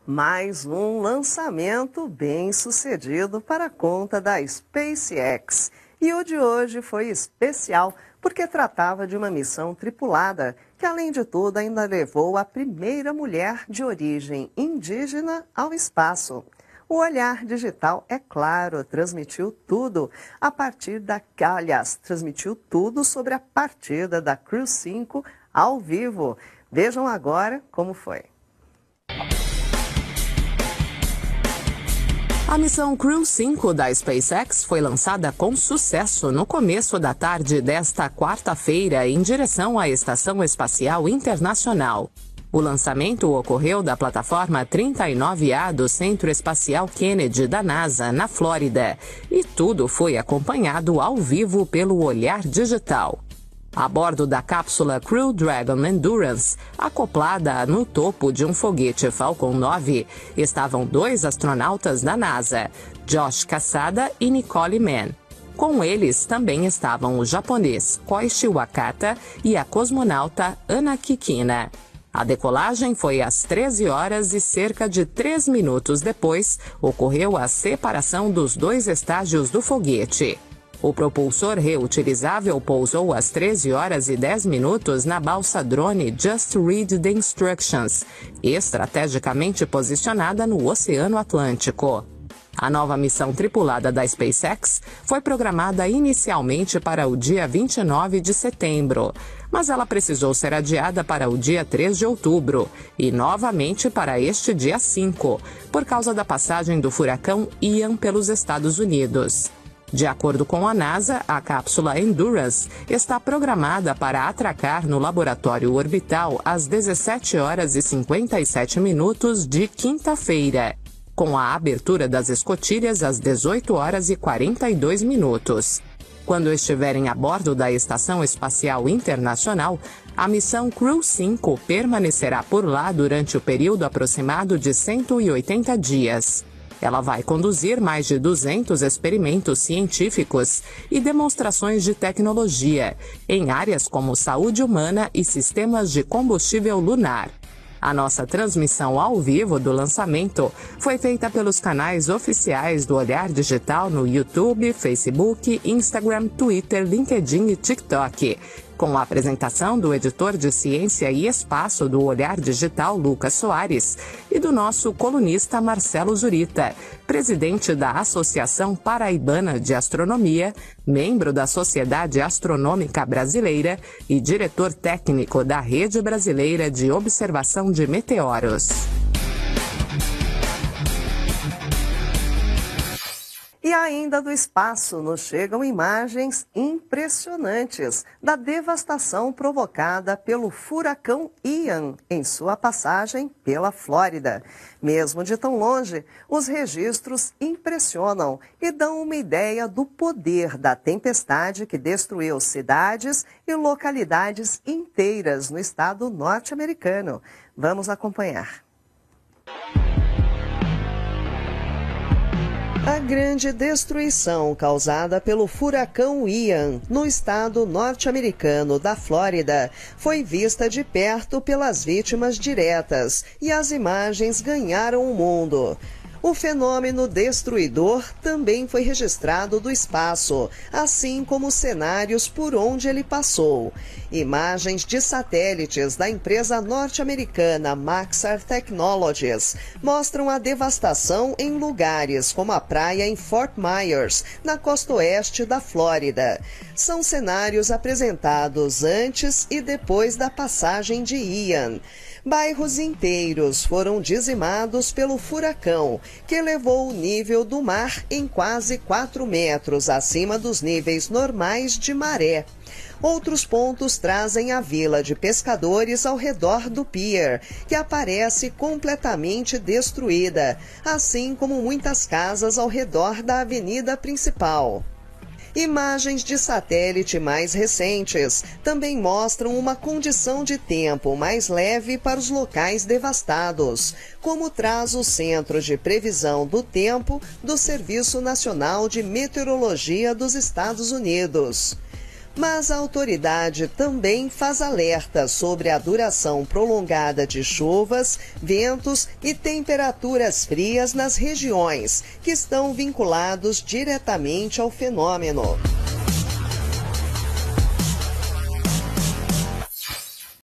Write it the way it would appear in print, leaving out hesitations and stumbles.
Mais um lançamento bem sucedido para a conta da SpaceX. E o de hoje foi especial porque tratava de uma missão tripulada que, além de tudo, ainda levou a primeira mulher de origem indígena ao espaço. O Olhar Digital, é claro, transmitiu tudo transmitiu tudo sobre a partida da Crew 5 ao vivo. Vejam agora como foi. A missão Crew 5 da SpaceX foi lançada com sucesso no começo da tarde desta quarta-feira em direção à Estação Espacial Internacional. O lançamento ocorreu da plataforma 39A do Centro Espacial Kennedy da NASA, na Flórida, e tudo foi acompanhado ao vivo pelo Olhar Digital. A bordo da cápsula Crew Dragon Endurance, acoplada no topo de um foguete Falcon 9, estavam dois astronautas da NASA, Josh Cassada e Nicole Mann. Com eles também estavam o japonês Koichi Wakata e a cosmonauta Ana Kikina. A decolagem foi às 13 horas e cerca de 3 minutos depois ocorreu a separação dos dois estágios do foguete. O propulsor reutilizável pousou às 13 horas e 10 minutos na balsa drone Just Read the Instructions, estrategicamente posicionada no Oceano Atlântico. A nova missão tripulada da SpaceX foi programada inicialmente para o dia 29 de setembro, mas ela precisou ser adiada para o dia 3 de outubro e novamente para este dia 5, por causa da passagem do furacão Ian pelos Estados Unidos. De acordo com a NASA, a cápsula Endurance está programada para atracar no laboratório orbital às 17 horas e 57 minutos de quinta-feira, com a abertura das escotilhas às 18 horas e 42 minutos. Quando estiverem a bordo da Estação Espacial Internacional, a missão Crew 5 permanecerá por lá durante o período aproximado de 180 dias. Ela vai conduzir mais de 200 experimentos científicos e demonstrações de tecnologia em áreas como saúde humana e sistemas de combustível lunar. A nossa transmissão ao vivo do lançamento foi feita pelos canais oficiais do Olhar Digital no YouTube, Facebook, Instagram, Twitter, LinkedIn e TikTok, com a apresentação do editor de Ciência e Espaço do Olhar Digital, Lucas Soares, e do nosso colunista Marcelo Zurita, presidente da Associação Paraibana de Astronomia, membro da Sociedade Astronômica Brasileira e diretor técnico da Rede Brasileira de Observação de Meteoros. E ainda do espaço nos chegam imagens impressionantes da devastação provocada pelo furacão Ian em sua passagem pela Flórida. Mesmo de tão longe, os registros impressionam e dão uma ideia do poder da tempestade que destruiu cidades e localidades inteiras no estado norte-americano. Vamos acompanhar. A grande destruição causada pelo furacão Ian no estado norte-americano da Flórida foi vista de perto pelas vítimas diretas e as imagens ganharam o mundo. O fenômeno destruidor também foi registrado do espaço, assim como os cenários por onde ele passou. Imagens de satélites da empresa norte-americana Maxar Technologies mostram a devastação em lugares como a praia em Fort Myers, na costa oeste da Flórida. São cenários apresentados antes e depois da passagem de Ian. Bairros inteiros foram dizimados pelo furacão, que elevou o nível do mar em quase 4 metros acima dos níveis normais de maré. Outros pontos trazem a vila de pescadores ao redor do pier, que aparece completamente destruída, assim como muitas casas ao redor da avenida principal. Imagens de satélite mais recentes também mostram uma condição de tempo mais leve para os locais devastados, como traz o Centro de Previsão do Tempo do Serviço Nacional de Meteorologia dos Estados Unidos. Mas a autoridade também faz alerta sobre a duração prolongada de chuvas, ventos e temperaturas frias nas regiões que estão vinculados diretamente ao fenômeno.